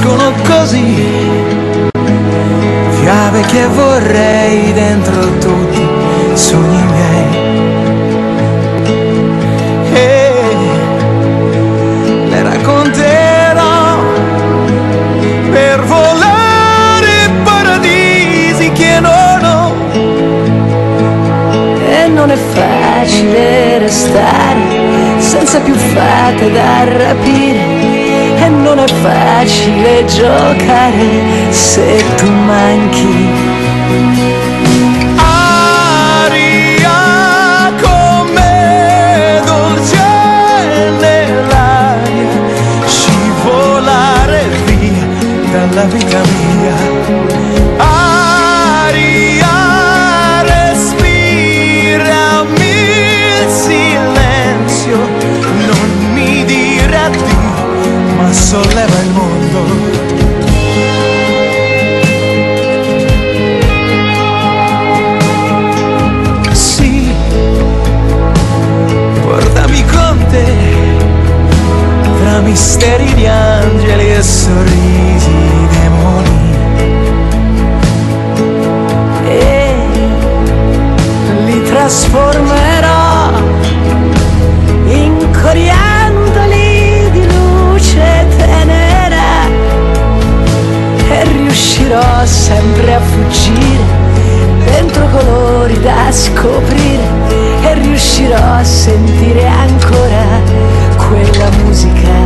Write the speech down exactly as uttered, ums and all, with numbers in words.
nascono così, fiabe che vorrei dentro tutti i sogni miei. E le racconterò per volare paradisi che non ho. E non è facile restare senza più fate da rapire, e non è facile giocare se tu manchi. Aria come dolce nell'aria, scivolare via dalla vita mia. Aria, respirami il silenzio, non mi dire addio, ma solleva il mondo. Sì, portami con te, tra misteri di angeli e sorrisi di demoni. E li trasformerò in coriandoli di luce tenera, e riuscirò sempre a fuggire dentro colori da scoprire, e riuscirò a sentire ancora quella musica